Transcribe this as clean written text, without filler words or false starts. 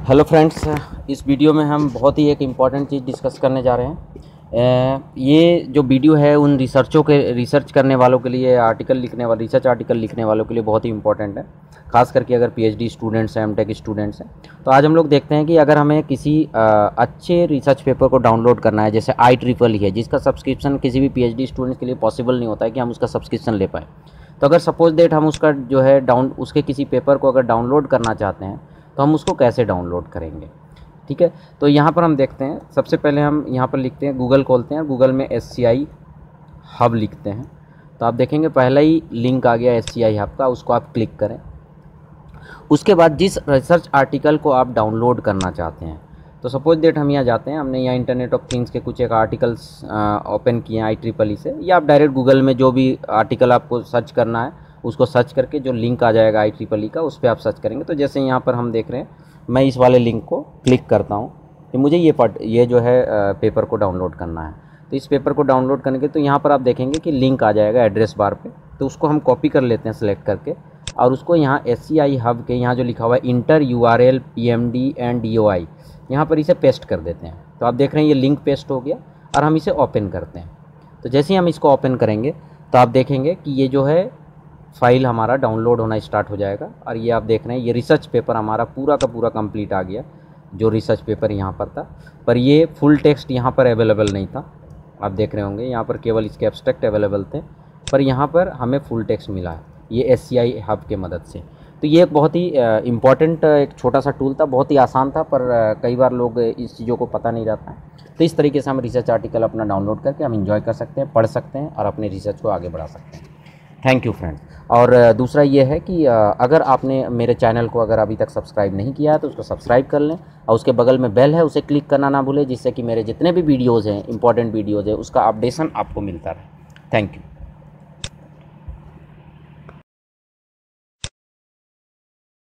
Hello friends, इस video में हम बहुत ही एक इम्पॉर्टेंट चीज़ डिस्कस करने जा रहे हैं। ये जो वीडियो है उन रिसर्च करने वालों के लिए, रिसर्च आर्टिकल लिखने वालों के लिए बहुत ही इम्पॉर्टेंट है, खास करके अगर पीएचडी स्टूडेंट्स हैं, एमटेक स्टूडेंट्स हैं। तो आज हम लोग देखते हैं कि अगर हमें किसी अच्छे रिसर्च पेपर को डाउनलोड करना है, जैसे IEEE है, जिसका सब्सक्रिप्शन किसी भी पीएचडी स्टूडेंट्स के लिए पॉसिबल नहीं होता है कि हम उसका सब्सक्रिप्शन ले पाएँ। तो अगर सपोज डेट हम उसका जो है उसके किसी पेपर को अगर डाउनलोड करना चाहते हैं तो हम उसको कैसे डाउनलोड करेंगे। ठीक है, तो यहाँ पर हम देखते हैं। सबसे पहले हम यहाँ पर लिखते हैं, गूगल खोलते हैं, गूगल में SCI हब लिखते हैं तो आप देखेंगे पहला ही लिंक आ गया SCI हब का, उसको आप क्लिक करें। उसके बाद जिस रिसर्च आर्टिकल को आप डाउनलोड करना चाहते हैं, तो सपोज डेट हम यहाँ जाते हैं, हमने यहाँ इंटरनेट ऑफ थिंग्स के कुछ एक आर्टिकल्स ओपन किए हैं IEEE से, या आप डायरेक्ट गूगल में जो भी आर्टिकल आपको सर्च करना है उसको सर्च करके जो लिंक आ जाएगा IEEE का, उस पर आप सर्च करेंगे। तो जैसे यहाँ पर हम देख रहे हैं, मैं इस वाले लिंक को क्लिक करता हूँ कि मुझे ये जो है पेपर को डाउनलोड करना है। तो इस पेपर को डाउनलोड करने के तो यहाँ पर आप देखेंगे कि लिंक आ जाएगा एड्रेस बार पे, तो उसको हम कॉपी कर लेते हैं सेलेक्ट करके, और उसको यहाँ SCI हब के यहाँ जो लिखा हुआ है enter URL PMD and DOI, यहाँ पर इसे पेस्ट कर देते हैं। तो आप देख रहे हैं ये लिंक पेस्ट हो गया, और हम इसे ओपन करते हैं। तो जैसे ही हम इसको ओपन करेंगे तो आप देखेंगे कि ये जो है फाइल हमारा डाउनलोड होना स्टार्ट हो जाएगा। और ये आप देख रहे हैं ये रिसर्च पेपर हमारा पूरा का पूरा कंप्लीट आ गया, जो रिसर्च पेपर यहाँ पर था। पर ये फुल टेक्स्ट यहाँ पर अवेलेबल नहीं था, आप देख रहे होंगे यहाँ पर केवल इसके एब्स्ट्रैक्ट अवेलेबल थे, पर यहाँ पर हमें फुल टेक्स्ट मिला है ये SCI हब के मदद से। तो ये एक बहुत ही इम्पॉर्टेंट एक छोटा सा टूल था, बहुत ही आसान था, पर कई बार लोग इस चीज़ों को पता नहीं रहता है। तो इस तरीके से हम रिसर्च आर्टिकल अपना डाउनलोड करके हम इंजॉय कर सकते हैं, पढ़ सकते हैं और अपने रिसर्च को आगे बढ़ा सकते हैं। Thank you friends. और दूसरा ये है कि अगर आपने मेरे चैनल को अगर अभी तक सब्सक्राइब नहीं किया है तो उसको सब्सक्राइब कर लें, और उसके बगल में बेल है उसे क्लिक करना ना भूलें, जिससे कि मेरे जितने भी वीडियोज़ हैं, इंपॉर्टेंट वीडियोज़ हैं, उसका अपडेशन आपको मिलता रहे। Thank you.